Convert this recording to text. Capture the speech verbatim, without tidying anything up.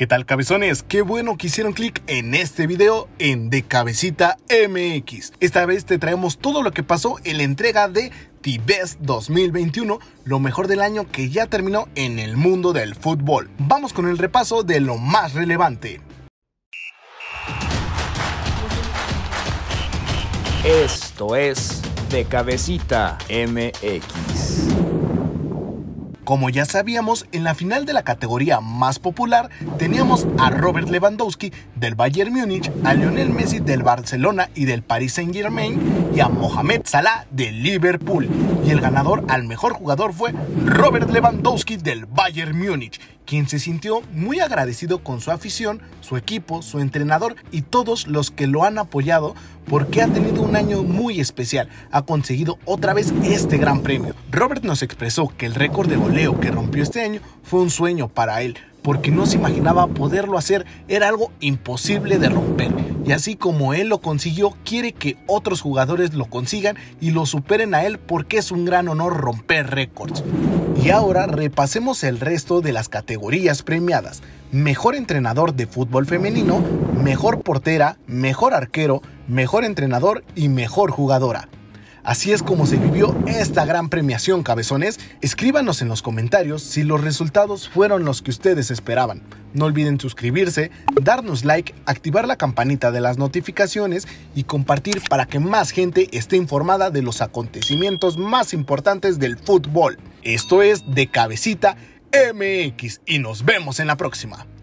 ¿Qué tal, cabezones? Qué bueno que hicieron clic en este video en De Cabecita M X. Esta vez te traemos todo lo que pasó en la entrega de The Best dos mil veintiuno, lo mejor del año que ya terminó en el mundo del fútbol. Vamos con el repaso de lo más relevante. Esto es De Cabecita M X. Como ya sabíamos, en la final de la categoría más popular teníamos a Robert Lewandowski del Bayern Múnich, a Lionel Messi del Barcelona y del Paris Saint-Germain y a Mohamed Salah del Liverpool. Y el ganador al mejor jugador fue Robert Lewandowski del Bayern Múnich, quien se sintió muy agradecido con su afición, su equipo, su entrenador y todos los que lo han apoyado, porque ha tenido un año muy especial. Ha conseguido otra vez este gran premio. Robert nos expresó que el récord de goleo que rompió este año fue un sueño para él, porque no se imaginaba poderlo hacer, era algo imposible de romper. Y así como él lo consiguió, quiere que otros jugadores lo consigan y lo superen a él, porque es un gran honor romper récords. Y ahora repasemos el resto de las categorías premiadas. Mejor entrenador de fútbol femenino, mejor portera, mejor arquero, mejor entrenador y mejor jugadora. Así es como se vivió esta gran premiación, cabezones. Escríbanos en los comentarios si los resultados fueron los que ustedes esperaban. No olviden suscribirse, darnos like, activar la campanita de las notificaciones y compartir para que más gente esté informada de los acontecimientos más importantes del fútbol. Esto es De Cabecita M X y nos vemos en la próxima.